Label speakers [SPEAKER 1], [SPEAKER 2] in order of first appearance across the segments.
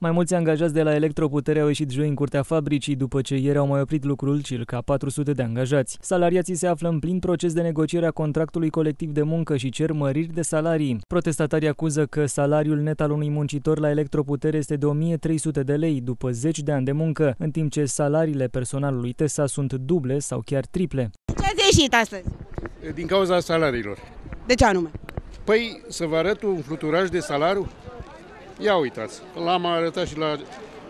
[SPEAKER 1] Mai mulți angajați de la Electroputere au ieșit joi în curtea fabricii după ce ieri au mai oprit lucrul circa 400 de angajați. Salariații se află în plin proces de negociere a contractului colectiv de muncă și cer măriri de salarii. Protestatarii acuză că salariul net al unui muncitor la Electroputere este de 1300 de lei după 10 de ani de muncă, în timp ce salariile personalului TESA sunt duble sau chiar triple.
[SPEAKER 2] Ce ați ieșit astăzi?
[SPEAKER 3] Din cauza salariilor.
[SPEAKER 2] De ce anume?
[SPEAKER 3] Păi să vă arăt un fluturaj de salariu? Ia uitați, l-am arătat și la...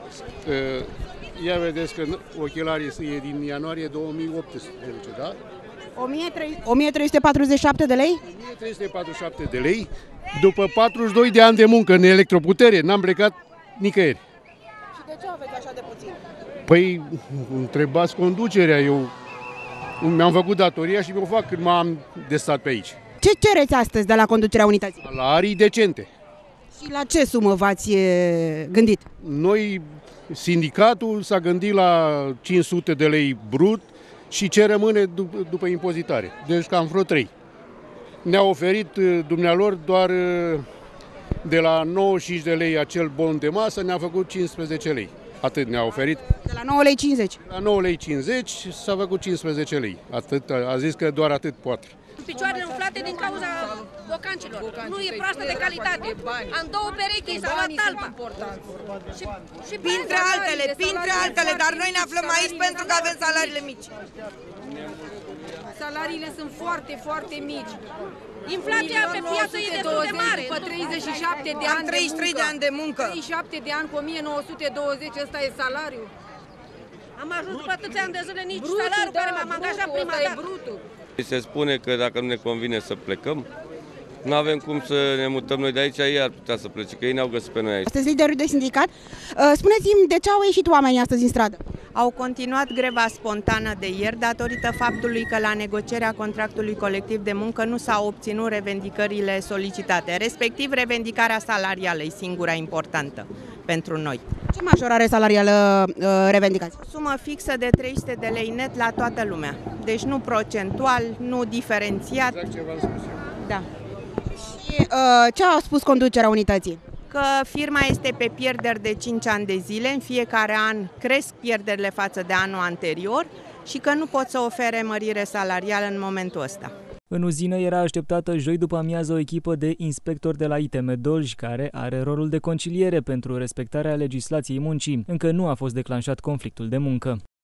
[SPEAKER 3] ia vedeți că ochelarii e din ianuarie 2018, da?
[SPEAKER 2] 1347 de lei?
[SPEAKER 3] 1347 de lei, după 42 de ani de muncă în Electroputere, n-am plecat nicăieri.
[SPEAKER 2] Și de ce aveți așa de puțin?
[SPEAKER 3] Păi, întrebați conducerea, eu mi-am făcut datoria și mi-o fac când m-am de stat pe aici.
[SPEAKER 2] Ce cereți astăzi de la conducerea unității?
[SPEAKER 3] Salarii decente.
[SPEAKER 2] Și la ce sumă v-ați gândit?
[SPEAKER 3] Noi, sindicatul s-a gândit la 500 de lei brut și ce rămâne după impozitare. Deci cam vreo 3. Ne-a oferit dumnealor doar de la 95 de lei acel bon de masă, ne-a făcut 15 lei. Atât ne-a oferit.
[SPEAKER 2] De la 9 lei 50.
[SPEAKER 3] La 9 lei 50 s-a făcut 15 lei. Atât, a zis că doar atât poate.
[SPEAKER 4] Picioarele umflate din cauza bocancilor. Nu e proastă de calitate. Am două perechi, s-a luat talpa. Și
[SPEAKER 5] printre altele, dar noi ne aflăm aici pentru că avem salariile mici.
[SPEAKER 4] Salariile sunt foarte, foarte mici. Inflația pe piață e destul de mare. După 37 de ani
[SPEAKER 5] 33 de ani de muncă.
[SPEAKER 4] 37 de ani cu 1920, ăsta e salariul. Am ajuns după atâția ani de zile nici salariul care m-am angajat prima dată.
[SPEAKER 6] Se spune că dacă nu ne convine să plecăm, nu avem cum să ne mutăm noi de aici, ei ar putea să plece, că ei ne-au găsit pe noi aici.
[SPEAKER 2] Sunteți liderul de sindicat. Spuneți-mi, de ce au ieșit oamenii astăzi în stradă?
[SPEAKER 5] Au continuat greva spontană de ieri datorită faptului că la negocierea contractului colectiv de muncă nu s-au obținut revendicările solicitate, respectiv revendicarea salarială e singura importantă pentru noi.
[SPEAKER 2] Ce majorare salarială revendicați?
[SPEAKER 5] Sumă fixă de 300 de lei net la toată lumea, deci nu procentual, nu diferențiat.
[SPEAKER 3] Exact ce v-am spus eu.
[SPEAKER 5] Da.
[SPEAKER 2] Și ce a spus conducerea unității?
[SPEAKER 5] Că firma este pe pierderi de 5 ani de zile, în fiecare an cresc pierderile față de anul anterior și că nu pot să ofere mărire salarială în momentul ăsta.
[SPEAKER 1] În uzină era așteptată joi după amiază o echipă de inspectori de la ITM Dolj, care are rolul de conciliere pentru respectarea legislației muncii. Încă nu a fost declanșat conflictul de muncă.